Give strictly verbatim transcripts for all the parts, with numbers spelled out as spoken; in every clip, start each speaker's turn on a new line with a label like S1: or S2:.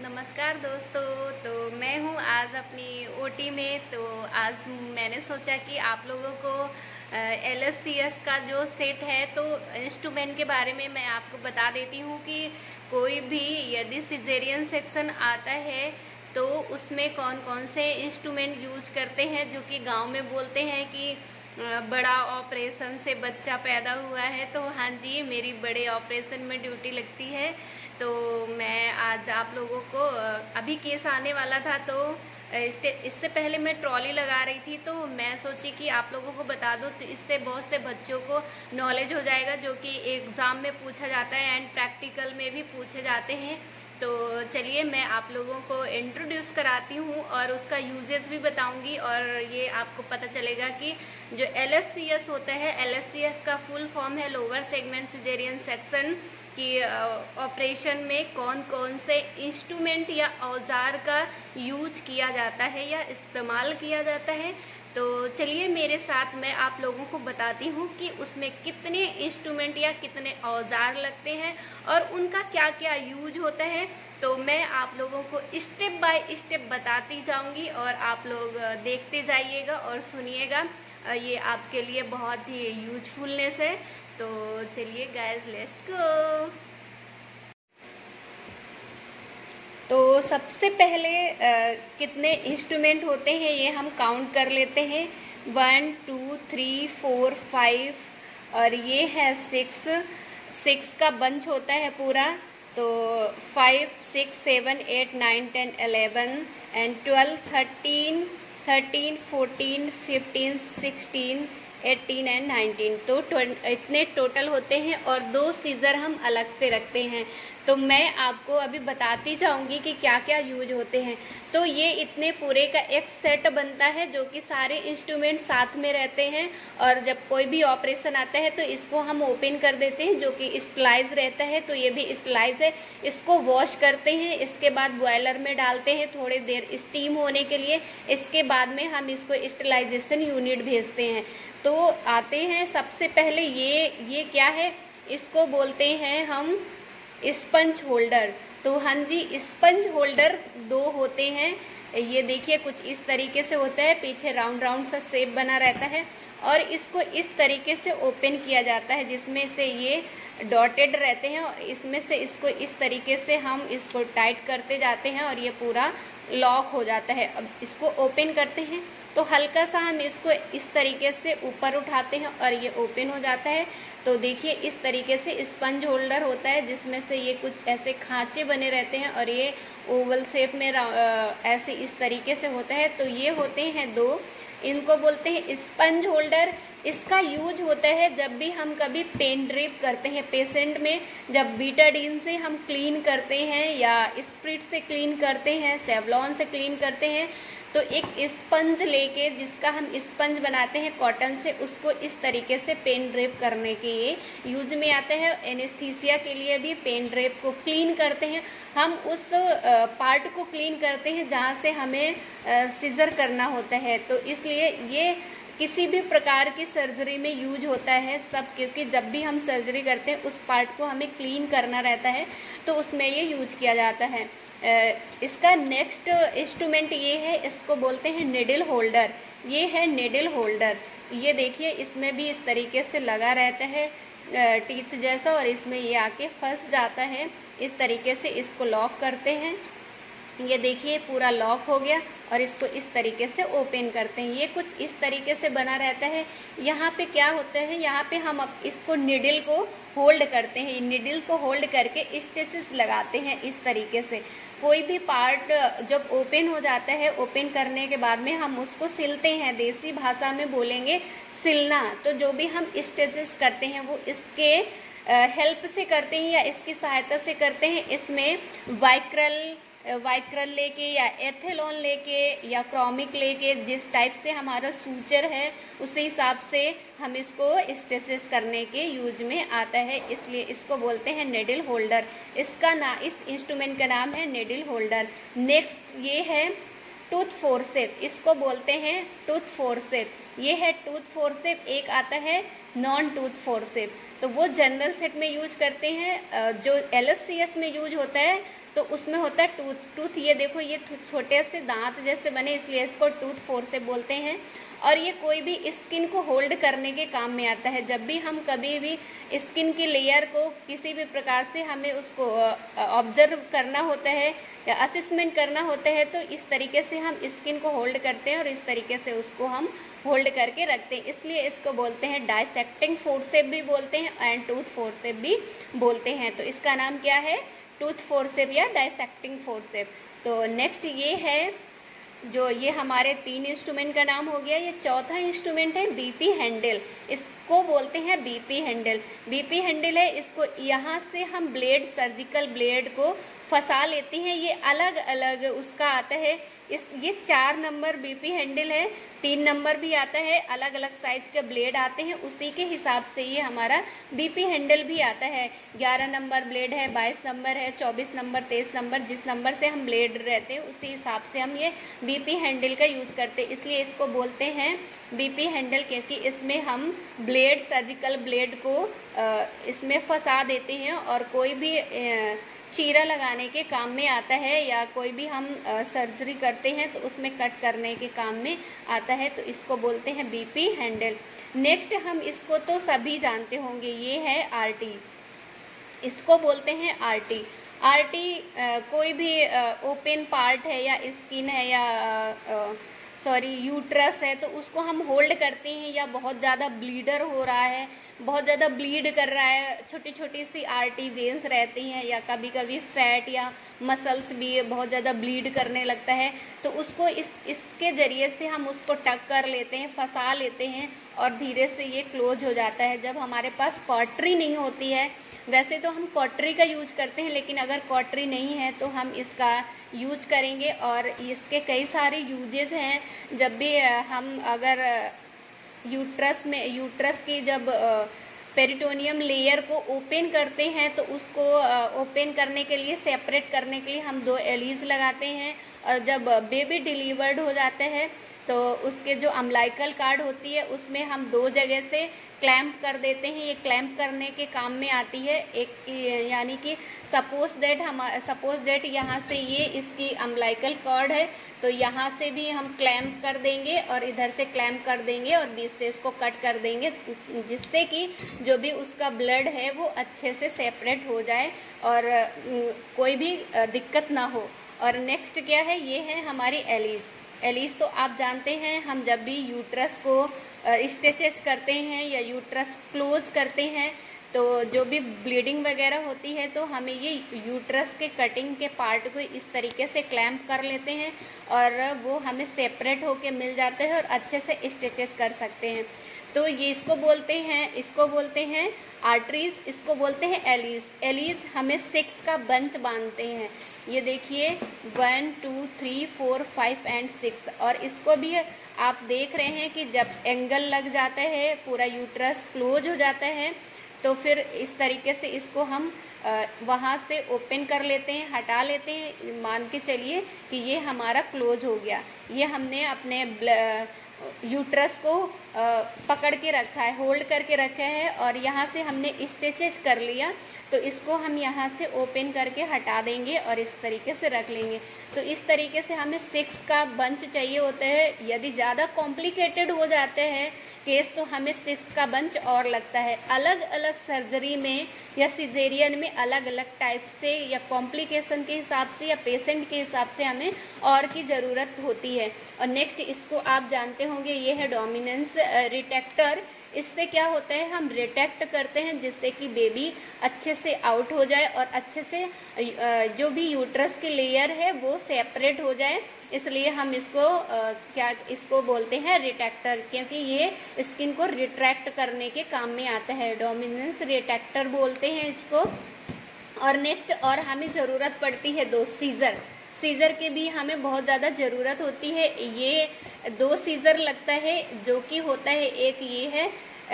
S1: नमस्कार दोस्तों। तो मैं हूँ आज अपनी ओटी में। तो आज मैंने सोचा कि आप लोगों को एल एस सी एस का जो सेट है तो इंस्ट्रूमेंट के बारे में मैं आपको बता देती हूँ कि कोई भी यदि सिजेरियन सेक्शन आता है तो उसमें कौन कौन से इंस्ट्रूमेंट यूज करते हैं, जो कि गांव में बोलते हैं कि बड़ा ऑपरेशन से बच्चा पैदा हुआ है। तो हाँ जी, मेरी बड़े ऑपरेशन में ड्यूटी लगती है। तो मैं आज आप लोगों को अभी केस आने वाला था, तो इससे पहले मैं ट्रॉली लगा रही थी, तो मैं सोची कि आप लोगों को बता दूं, तो इससे बहुत से बच्चों को नॉलेज हो जाएगा, जो कि एग्ज़ाम में पूछा जाता है एंड प्रैक्टिकल में भी पूछे जाते हैं। तो चलिए मैं आप लोगों को इंट्रोड्यूस कराती हूँ और उसका यूजेस भी बताऊंगी, और ये आपको पता चलेगा कि जो एल एस सी एस होता है, एल एस सी एस का फुल फॉर्म है लोअर सेगमेंट सिजेरियन सेक्शन, कि ऑपरेशन में कौन कौन से इंस्ट्रूमेंट या औजार का यूज किया जाता है या इस्तेमाल किया जाता है। तो चलिए मेरे साथ मैं आप लोगों को बताती हूँ कि उसमें कितने इंस्ट्रूमेंट या कितने औजार लगते हैं और उनका क्या क्या यूज होता है। तो मैं आप लोगों को स्टेप बाय स्टेप बताती जाऊंगी और आप लोग देखते जाइएगा और सुनिएगा। ये आपके लिए बहुत ही यूजफुलनेस है। तो चलिए गाइस, लेट्स गो। तो सबसे पहले आ, कितने इंस्ट्रूमेंट होते हैं ये हम काउंट कर लेते हैं। One two three four five, और ये है सिक्स। सिक्स का बंच होता है पूरा। तो five six seven eight nine ten eleven and twelve thirteen thirteen fourteen fifteen sixteen eighteen and nineteen. तो इतने टोटल होते हैं, और दो सीजर हम अलग से रखते हैं। तो मैं आपको अभी बताती जाऊंगी कि क्या क्या यूज होते हैं। तो ये इतने पूरे का एक सेट बनता है, जो कि सारे इंस्ट्रूमेंट साथ में रहते हैं, और जब कोई भी ऑपरेशन आता है तो इसको हम ओपन कर देते हैं, जो कि स्टलाइज रहता है। तो ये भी स्टलाइज है। इसको वॉश करते हैं, इसके बाद बॉयलर में डालते हैं थोड़ी देर स्टीम होने के लिए। इसके बाद में हम इसको स्टलाइजेशन यूनिट भेजते हैं। तो आते हैं सबसे पहले ये ये क्या है, इसको बोलते हैं हम स्पंज होल्डर। तो हाँ जी, स्पंज होल्डर दो होते हैं। ये देखिए कुछ इस तरीके से होता है, पीछे राउंड राउंड सा शेप बना रहता है, और इसको इस तरीके से ओपन किया जाता है, जिसमें से ये डॉटेड रहते हैं, और इसमें से इसको इस तरीके से हम इसको टाइट करते जाते हैं और ये पूरा लॉक हो जाता है। अब इसको ओपन करते हैं तो हल्का सा हम इसको इस तरीके से ऊपर उठाते हैं और ये ओपन हो जाता है। तो देखिए इस तरीके से स्पंज होल्डर होता है, जिसमें से ये कुछ ऐसे खांचे बने रहते हैं, और ये ओवल शेप में ऐसे इस तरीके से होता है। तो ये होते हैं दो, इनको बोलते हैं स्पंज होल्डर। इसका यूज होता है जब भी हम कभी पेन ड्रिप करते हैं पेशेंट में, जब बीटाडीन से हम क्लीन करते हैं या स्प्रिट से क्लीन करते हैं, सेवलॉन से क्लीन करते हैं, तो एक स्पंज लेके, जिसका हम स्पंज बनाते हैं कॉटन से, उसको इस तरीके से पेन ड्रिप करने के लिए यूज में आता है। एनेस्थीसिया के लिए भी पेन ड्रिप को क्लीन करते हैं। हम उस पार्ट को क्लीन करते हैं जहाँ से हमें सीजर करना होता है। तो इसलिए ये किसी भी प्रकार की सर्जरी में यूज होता है सब, क्योंकि जब भी हम सर्जरी करते हैं उस पार्ट को हमें क्लीन करना रहता है, तो उसमें ये यूज किया जाता है। इसका नेक्स्ट इंस्ट्रूमेंट ये है, इसको बोलते हैं निडल होल्डर। ये है निडल होल्डर। ये देखिए इसमें भी इस तरीके से लगा रहता है टीथ जैसा, और इसमें ये आके फंस जाता है। इस तरीके से इसको लॉक करते हैं। ये देखिए पूरा लॉक हो गया, और इसको इस तरीके से ओपन करते हैं। ये कुछ इस तरीके से बना रहता है। यहाँ पे क्या होता है, यहाँ पे हम अब इसको निडल को होल्ड करते हैं। निडल को होल्ड करके स्टेसिस लगाते हैं इस तरीके से। कोई भी पार्ट जब ओपन हो जाता है, ओपन करने के बाद में हम उसको सिलते हैं, देसी भाषा में बोलेंगे सिलना। तो जो भी हम स्टेसिस करते हैं वो इसके हेल्प से करते हैं या इसकी सहायता से करते हैं। इसमें वाइक्रल वाइक्रल लेके या एथेलॉन लेके या क्रोमिक लेके, जिस टाइप से हमारा सूचर है उसी हिसाब से हम इसको स्टेसिस करने के यूज में आता है। इसलिए इसको बोलते हैं निडल होल्डर। इसका ना इस इंस्ट्रूमेंट का नाम है निडल होल्डर। नेक्स्ट ये है टूथ फोर्सेप। इसको बोलते हैं टूथ फोर्सेप। ये है टूथ फोर्सेप। एक आता है नॉन टूथ फोर्सेप। तो वो जनरल सेट में यूज करते हैं। जो एल एस सी एस में यूज होता है तो उसमें होता है टूथ। टूथ ये देखो, ये छोटे से दांत जैसे बने, इसलिए इसको टूथ फोर्सेप बोलते हैं। और ये कोई भी स्किन को होल्ड करने के काम में आता है। जब भी हम कभी भी स्किन की लेयर को किसी भी प्रकार से हमें उसको ऑब्जर्व करना होता है या असेसमेंट करना होता है, तो इस तरीके से हम स्किन को होल्ड करते हैं और इस तरीके से उसको हम होल्ड करके रखते हैं। इसलिए इसको बोलते हैं डाइसेक्टिंग फोर्सेप भी बोलते हैं एंड टूथ फोर्सेप भी बोलते हैं। तो इसका नाम क्या है? टूथ फोर्सेप या डाइसेक्टिंग फोर्सेप। तो नेक्स्ट ये है, जो ये हमारे तीन इंस्ट्रूमेंट का नाम हो गया। ये चौथा इंस्ट्रूमेंट है बीपी हैंडल। इसको बोलते हैं बीपी हैंडल। बीपी हैंडल है, इसको यहाँ से हम ब्लेड, सर्जिकल ब्लेड को फंसा लेते हैं। ये अलग अलग उसका आता है। इस ये चार नंबर बीपी हैंडल है, तीन नंबर भी आता है, अलग अलग साइज के ब्लेड आते हैं, उसी के हिसाब से ये हमारा बीपी हैंडल भी आता है। ग्यारह नंबर ब्लेड है, बाईस नंबर है, चौबीस नंबर, तेईस नंबर, जिस नंबर से हम ब्लेड रहते हैं उसी हिसाब से हम ये बीपी हैंडल का यूज करते हैं। इसलिए इसको बोलते हैं बीपी हैंडल, क्योंकि इसमें हम ब्लेड, सर्जिकल ब्लेड को इसमें फंसा देते हैं और कोई भी चीरा लगाने के काम में आता है या कोई भी हम सर्जरी करते हैं तो उसमें कट करने के काम में आता है। तो इसको बोलते हैं बीपी हैंडल। नेक्स्ट हम इसको तो सभी जानते होंगे, ये है आरटी। इसको बोलते हैं आरटी। आरटी कोई भी ओपन पार्ट है या स्किन है या सॉरी यूट्रस है, तो उसको हम होल्ड करते हैं या बहुत ज़्यादा ब्लीडर हो रहा है, बहुत ज़्यादा ब्लीड कर रहा है, छोटी छोटी सी आर्टी वेन्स रहती हैं या कभी कभी फैट या मसल्स भी बहुत ज़्यादा ब्लीड करने लगता है, तो उसको इस इसके ज़रिए से हम उसको टक कर लेते हैं, फंसा लेते हैं और धीरे से ये क्लोज हो जाता है। जब हमारे पास कॉटरी नहीं होती है, वैसे तो हम कॉटरी का यूज करते हैं, लेकिन अगर कॉटरी नहीं है तो हम इसका यूज करेंगे। और इसके कई सारे यूजेस हैं। जब भी हम अगर यूट्रस में यूट्रस की जब पेरिटोनियम लेयर को ओपन करते हैं तो उसको ओपन करने के लिए, सेपरेट करने के लिए हम दो एलीज लगाते हैं। और जब बेबी डिलीवर्ड हो जाते हैं तो उसके जो अम्बिलिकल कार्ड होती है उसमें हम दो जगह से क्लैंप कर देते हैं। ये क्लैंप करने के काम में आती है। एक यानी कि सपोज दैट हम सपोज दैट यहाँ से ये इसकी अम्बिलिकल कॉर्ड है, तो यहाँ से भी हम क्लैंप कर देंगे और इधर से क्लैंप कर देंगे और बीच से इसको कट कर देंगे, जिससे कि जो भी उसका ब्लड है वो अच्छे से सेपरेट हो जाए और कोई भी दिक्कत ना हो। और नेक्स्ट क्या है, ये है हमारी एलीज। एलीज तो आप जानते हैं, हम जब भी यूट्रस को स्टिचेस करते हैं या यूट्रस क्लोज करते हैं तो जो भी ब्लीडिंग वगैरह होती है तो हमें ये यूट्रस के कटिंग के पार्ट को इस तरीके से क्लैंप कर लेते हैं और वो हमें सेपरेट होके मिल जाते हैं और अच्छे से स्टिचेस कर सकते हैं। तो ये इसको बोलते हैं इसको बोलते हैं आर्टरीज, इसको बोलते हैं एलीज। एलीज हमें सिक्स का बंच बांधते हैं। ये देखिए one two three four five and six. और इसको भी आप देख रहे हैं कि जब एंगल लग जाता है, पूरा यूट्रस क्लोज हो जाता है, तो फिर इस तरीके से इसको हम वहाँ से ओपन कर लेते हैं, हटा लेते हैं। मान के चलिए कि ये हमारा क्लोज हो गया। ये हमने अपने यूट्रस को पकड़ के रखा है, होल्ड करके रखा है और यहाँ से हमने स्टिचेस कर लिया, तो इसको हम यहाँ से ओपन करके हटा देंगे और इस तरीके से रख लेंगे। तो इस तरीके से हमें सिक्स का बंच चाहिए होता है। यदि ज़्यादा कॉम्प्लिकेटेड हो जाते हैं केस तो हमें सिक्स का बंच और लगता है। अलग अलग सर्जरी में या सिजेरियन में अलग अलग टाइप से या कॉम्प्लिकेशन के हिसाब से या पेशेंट के हिसाब से हमें और की ज़रूरत होती है। और नेक्स्ट इसको आप जानते होंगे, ये है डोमिनेंस रिटेक्टर। इससे क्या होता है, हम रिटेक्ट करते हैं जिससे कि बेबी अच्छे से आउट हो जाए और अच्छे से जो भी यूट्रस की लेयर है वो सेपरेट हो जाए। इसलिए हम इसको क्या इसको बोलते हैं रिटेक्टर, क्योंकि ये स्किन को रिट्रैक्ट करने के काम में आता है। डोमिनेंस रिटेक्टर बोलते हैं इसको। और नेक्स्ट और हमें ज़रूरत पड़ती है दो सीज़र। सीज़र की भी हमें बहुत ज़्यादा ज़रूरत होती है। ये दो सीज़र लगता है, जो कि होता है एक ये है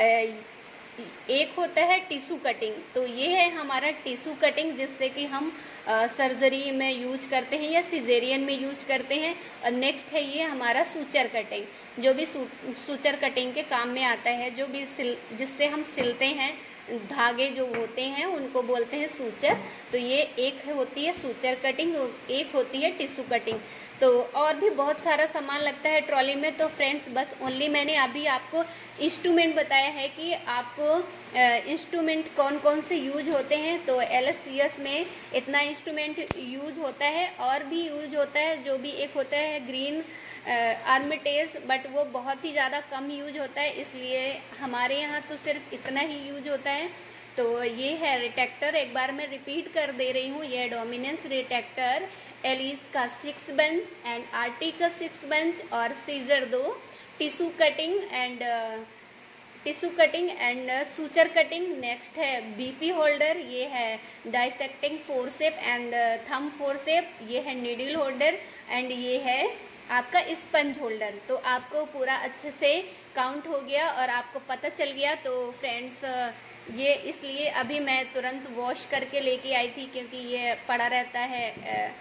S1: एक होता है टिश्यू कटिंग। तो ये है हमारा टिश्यू कटिंग, जिससे कि हम सर्जरी में यूज करते हैं या सिजेरियन में यूज करते हैं। और नेक्स्ट है ये हमारा सूचर कटिंग, जो भी सूचर कटिंग के काम में आता है, जो भी सिल जिससे हम सिलते हैं धागे जो होते हैं उनको बोलते हैं सूचर। तो ये एक होती है सूचर कटिंग, एक होती है टिश्यू कटिंग। तो और भी बहुत सारा सामान लगता है ट्रॉली में। तो फ्रेंड्स बस ओनली मैंने अभी आपको इंस्ट्रूमेंट बताया है कि आपको इंस्ट्रूमेंट कौन कौन से यूज होते हैं। तो एल एस सी एस में इतना इंस्ट्रूमेंट यूज होता है, और भी यूज होता है। जो भी एक होता है ग्रीन आर्मिटेज, बट वो बहुत ही ज़्यादा कम यूज होता है, इसलिए हमारे यहाँ तो सिर्फ इतना ही यूज होता है। तो ये है रिटेक्टर, एक बार मैं रिपीट कर दे रही हूँ, ये डोमिनेंस रिटेक्टर, एलिस का सिक्स बेंच एंड आरटी का सिक्स बेंच, और सीजर दो, tissue cutting and tissue cutting and suture cutting. Next है बीपी होल्डर, ये है dissecting forceps and thumb forceps, ये है नीडल होल्डर एंड ये है आपका स्पंज होल्डर। तो आपको पूरा अच्छे से काउंट हो गया और आपको पता चल गया। तो फ्रेंड्स ये इसलिए अभी मैं तुरंत वॉश करके लेके आई थी, क्योंकि ये पड़ा रहता है,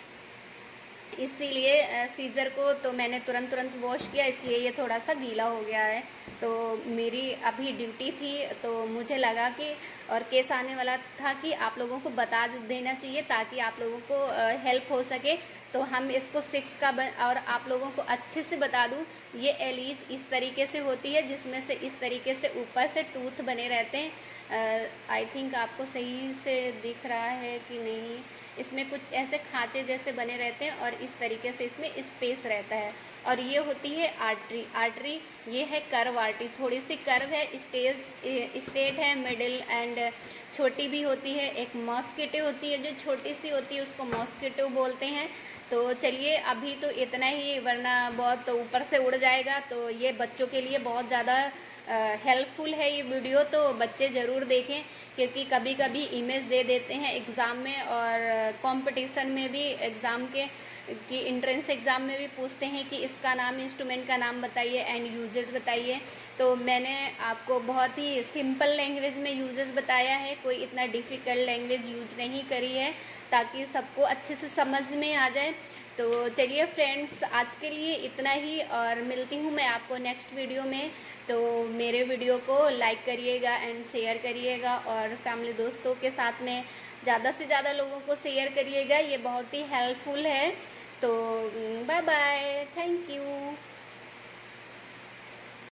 S1: इसीलिए सीज़र को तो मैंने तुरंत तुरंत वॉश किया, इसलिए ये थोड़ा सा गीला हो गया है। तो मेरी अभी ड्यूटी थी, तो मुझे लगा कि और केस आने वाला था कि आप लोगों को बता देना चाहिए ताकि आप लोगों को हेल्प हो सके। तो हम इसको सिक्स का बन, और आप लोगों को अच्छे से बता दूं, ये एलीज इस तरीके से होती है जिसमें से इस तरीके से ऊपर से टूथ बने रहते हैं। आई थिंक आपको सही से दिख रहा है कि नहीं, इसमें कुछ ऐसे खांचे जैसे बने रहते हैं और इस तरीके से इसमें स्पेस रहता है। और ये होती है आर्टरी, आर्टरी ये है कर्व आर्टरी, थोड़ी सी कर्व है, स्टेज स्ट्रेट है, मिडिल एंड छोटी भी होती है। एक मॉस्किटो होती है जो छोटी सी होती है, उसको मॉस्किटो बोलते हैं। तो चलिए अभी तो इतना ही, वरना बहुत तो ऊपर से उड़ जाएगा। तो ये बच्चों के लिए बहुत ज़्यादा हेल्पफुल है ये वीडियो, तो बच्चे ज़रूर देखें, क्योंकि कभी कभी इमेज दे देते हैं एग्ज़ाम में, और कंपटीशन में भी एग्ज़ाम के कि एंट्रेंस एग्ज़ाम में भी पूछते हैं कि इसका नाम, इंस्ट्रूमेंट का नाम बताइए एंड यूजेस बताइए। तो मैंने आपको बहुत ही सिंपल लैंग्वेज में यूजेस बताया है, कोई इतना डिफ़िकल्ट लैंग्वेज यूज नहीं करी है, ताकि सबको अच्छे से समझ में आ जाए। तो चलिए फ्रेंड्स आज के लिए इतना ही, और मिलती हूँ मैं आपको नेक्स्ट वीडियो में। तो मेरे वीडियो को लाइक करिएगा एंड शेयर करिएगा, और फैमिली दोस्तों के साथ में ज़्यादा से ज़्यादा लोगों को शेयर करिएगा, ये बहुत ही हेल्पफुल है। तो बाय बाय, थैंक यू।